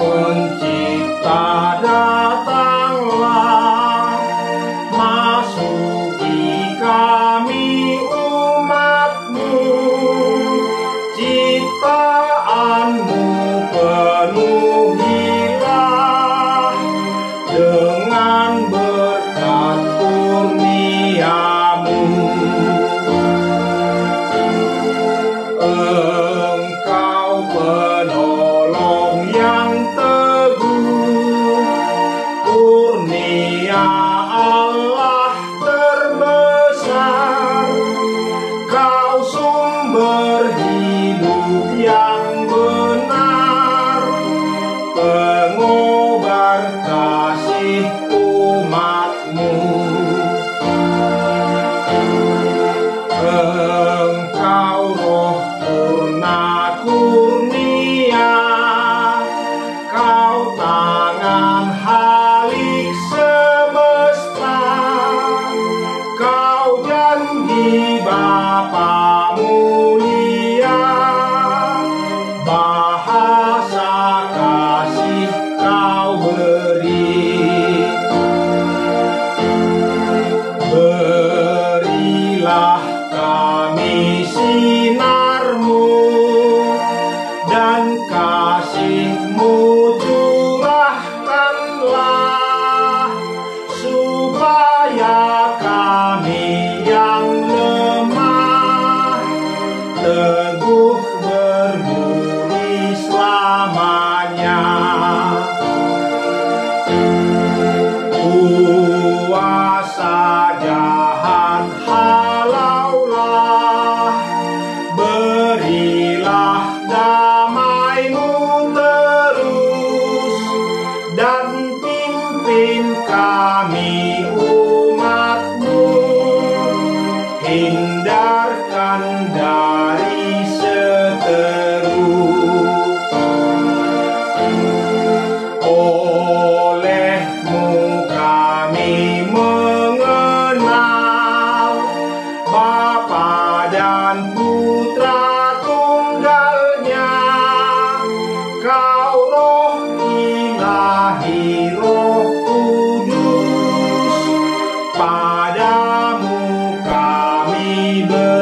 Pencipta datanglah, masuki kami umat-Mu, ciptaan-Mu penuhilah dengan berkat kurnia-Mu. Engkau penolong yang teguh, kurnia Allah terbesar. Kau sumber hidup yang benar, pengobar kasih umat-Mu. Engkau Roh purna kurnia, Kau tangan halik semesta. Kau janji Bapa mulia, bahasa kasih Kau beri. Berilah kami sinar-Mu, dan kasih-Mu curahkanlah, supaya kami yang lemah teguh berdiri selamanya. Kuasa jahat halaulah, berilah damai-Mu terus, dan pimpin kami umat-Mu, hindarkan dari seteru. Oleh-Mu kami mengenal Bapa dan Putra tunggalnya. Kau Roh Ilahi, Roh Kudus, padamu kami